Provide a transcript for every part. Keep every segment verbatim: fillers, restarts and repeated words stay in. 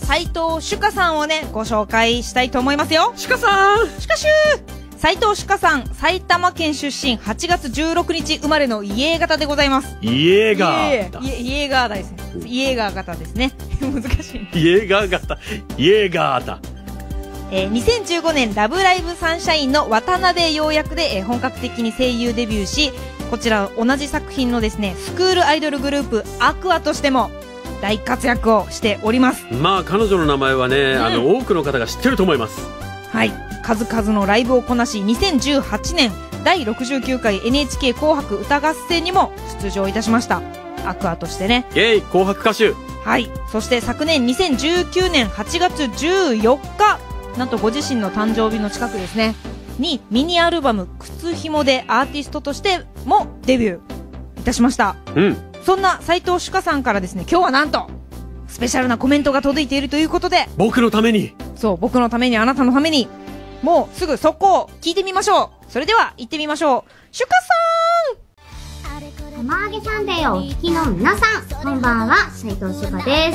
斉藤朱夏さんをね、ご紹介したいと思いますよ。 朱夏さん朱夏シュ斉藤朱夏さん、埼玉県出身、はちがつじゅうろくにち生まれのイエー型でございます。 イエーガーだ。 イエー、イエーガーですね。イエーガー型ですね。難しい。 イエーガー型。イエーガーだ。 えー、にせんじゅうごねんラブライブサンシャインの渡辺陽役で、えー、本格的に声優デビューし、こちら同じ作品のですね、スクールアイドルグループアクアとしても大活躍をしております。 まあ彼女の名前はね、うん、あの多くの方が知ってると思います。 はい、数々のライブをこなし、にせんじゅうはちねんだいろくじゅうきゅうかい エヌエイチケー 紅白歌合戦にも出場いたしました。アクアとしてね。 イエイ、紅白歌手。 はい。そして昨年にせんじゅうきゅうねんはちがつじゅうよっか、なんとご自身の誕生日の近くですねにミニアルバム「靴ひも」でアーティストとしてもデビューいたしました。 うん。 そんな斉藤朱夏さんからですね、今日はなんとスペシャルなコメントが届いているということで、 僕のために、 そう、僕のために、あなたのために、もうすぐ速攻聞いてみましょう。それでは行ってみましょう。朱夏さん、玉揚げサンデーをお聞きの皆さん、こんばんは、斉藤朱夏です。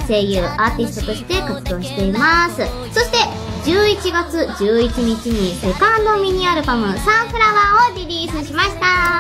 声優アーティストとして活動しています。そしてじゅういちがつじゅういちにちにセカンドミニアルバム「サンフラワー」をリリースしました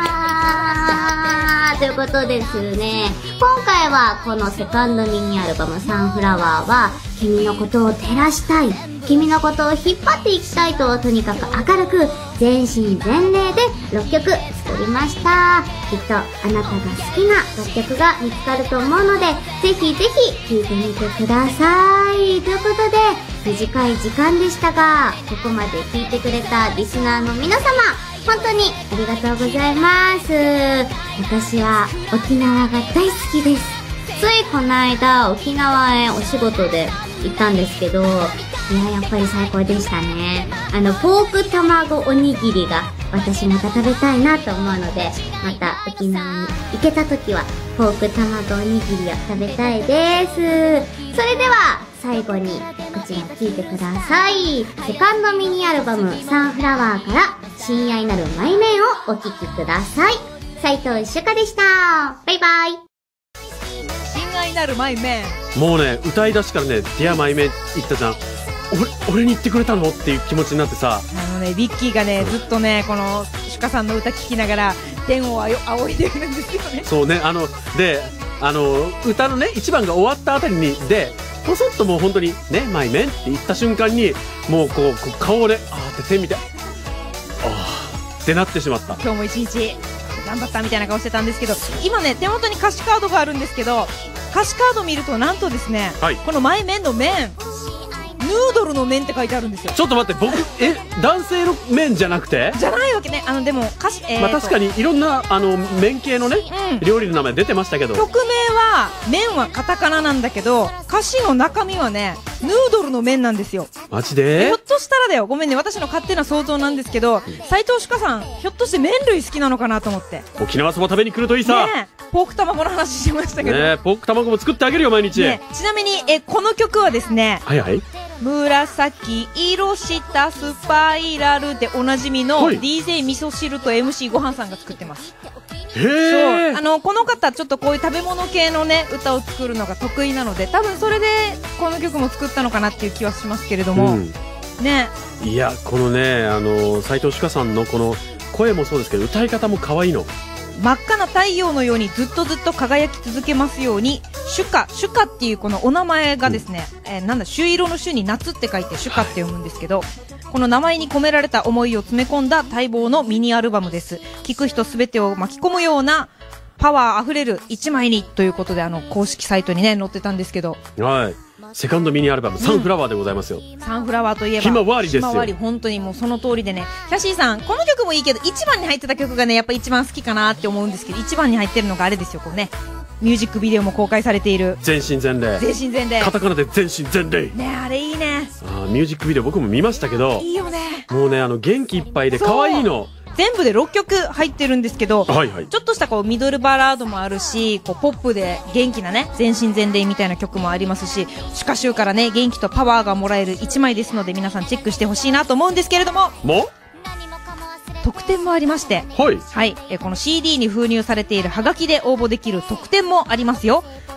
。ということですね、今回はこのセカンドミニアルバム「サンフラワー」は君のことを照らしたい、君のことを引っ張っていきたいと、とにかく明るく全身全霊でろっきょく作りました。きっとあなたが好きな楽曲が見つかると思うので、ぜひぜひ聴いてみてください。ということで、短い時間でしたが、ここまで聞いてくれたリスナーの皆様、本当にありがとうございます。私は沖縄が大好きです。ついこの間沖縄へお仕事で行ったんですけど、いや、やっぱり最高でしたね。あのポーク卵おにぎりが私また食べたいなと思うので、また沖縄に行けた時はポーク卵おにぎりを食べたいです。それでは最後にこちら聴いてください。セカンドミニアルバム「サンフラワー」から「親愛なるマイメン」をお聴きください。斉藤朱夏でした。バイバイ。 親愛なるマイメン、もうね、歌い出しからね、ディアマイメン言ったじゃん。俺, 俺に言ってくれたのっていう気持ちになってさ、 あのね、ビッキーがね、ずっとね、この朱夏さんの歌聴きながら天を仰いでるんですよね。 そうね、あのであの歌のね一番が終わったあたりにでポソッともう本当にね、マイメンって言った瞬間に、もうこうこう顔であーって手見て、あーってなってしまった。 今日も一日頑張ったみたいな顔してたんですけど、今ね、手元に歌詞カードがあるんですけど、歌詞カード見るとなんとですね、はい、このマイメンの麺、ヌードルの麺って書いてあるんですよ。 ちょっと待って、僕え男性の麺じゃなくてじゃないわけね。あのでも歌詞、えー、 まあ確かにいろんなあの麺系のね、うん、料理の名前出てましたけど、 曲名は麺はカタカナなんだけど、歌詞の中身はね、ヌードルの麺なんですよ。 マジで？ ひょっとしたらだよ、ごめんね、私の勝手な想像なんですけど、斉藤朱夏さん、ひょっとして麺類好きなのかなと思って。 沖縄そば食べに来るといいさ。 ね、ポーク卵の話してましたけど、 ね、ポーク卵も作ってあげるよ毎日、ね、 ちなみにえこの曲はですね、 はいはい、 紫色したスパイラルでおなじみの ディージェー 味噌汁と エムシー ごはんさんが作ってます。 へー、 そう、あのこの方ちょっとこういう食べ物系のね歌を作るのが得意なので、多分それでこの曲も作ったのかなっていう気はしますけれども、うん、ね。 いや、このね、あの斉藤朱夏さんのこの声もそうですけど、歌い方も可愛いの。 真っ赤な太陽のようにずっとずっと輝き続けますように、朱夏、朱夏っていうこのお名前がですね、うん、えー、なんだ、朱色の朱に夏って書いて朱夏って読むんですけど、はい、この名前に込められた思いを詰め込んだ待望のミニアルバムです。聴く人すべてを巻き込むようなパワーあふれる一枚にということで、あの公式サイトにね載ってたんですけど、 はい、セカンドミニアルバム、サンフラワーでございますよ。 サンフラワーといえばひまわりですよ。 ひまわり、本当にもうその通りでね、キャシーさん、この曲もいいけど一番に入ってた曲がね、やっぱ一番好きかなって思うんですけど、一番に入ってるのがあれですよ、こうね、ミュージックビデオも公開されている全身全霊、 全身全霊、 カタカナで全身全霊ね、あれいいね。 あ、ミュージックビデオ僕も見ましたけど、 いいよね。 もうね、あの元気いっぱいで可愛いの。 全部でろっきょく入ってるんですけど、 はいはい、 ちょっとしたこうミドルバラードもあるし、こうポップで元気なね、全身全霊みたいな曲もありますし、朱夏集からね、元気とパワーがもらえる一枚ですので、皆さんチェックしてほしいなと思うんですけれども、 も特典もありまして、 はい、 はい、えこの シーディー に封入されているハガキで応募できる特典もありますよ。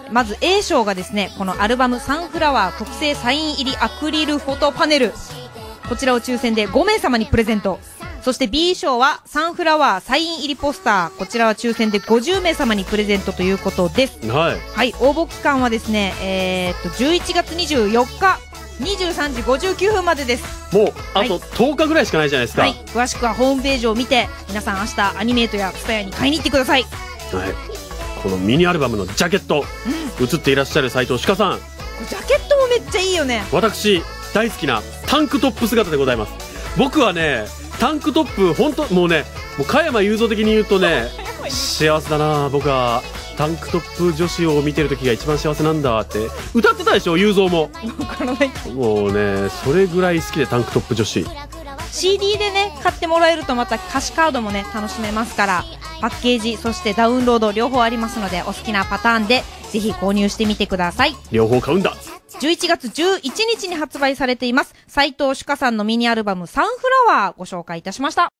まず A 賞がですね、このアルバムサンフラワー特製サイン入りアクリルフォトパネル。こちらを抽選でごめいさまにプレゼント。そして B 賞はサンフラワーサイン入りポスター。こちらは抽選でごじゅうめいさまにプレゼントということです。 はい。 はい、応募期間はですね、えー、っと、じゅういちがつにじゅうよっか、にじゅうさんじごじゅうきゅうふんまでです。 もう、あととおかぐらいしかないじゃないですか。 はい。詳しくはホームページを見て、皆さん明日アニメートやツタヤに買いに行ってください。 はい。このミニアルバムのジャケット、うん、写っていらっしゃる斉藤朱夏さん。 ジャケットもめっちゃいいよね。 私、大好きなタンクトップ姿でございます。僕はね、タンクトップ、本当もうね、もう加山雄三的に言うとね、幸せだな、僕はタンクトップ女子を見てる時が一番幸せなんだって歌ってたでしょ、雄三も。 わからない。 もうね、それぐらい好きでタンクトップ女子。 シーディー でね、買ってもらえるとまた歌詞カードもね、楽しめますから、パッケージ、そしてダウンロード両方ありますので、お好きなパターンでぜひ購入してみてください。 両方買うんだ。 じゅういちがつじゅういちにちに発売されています斉藤朱夏さんのミニアルバムサンフラワーご紹介いたしました。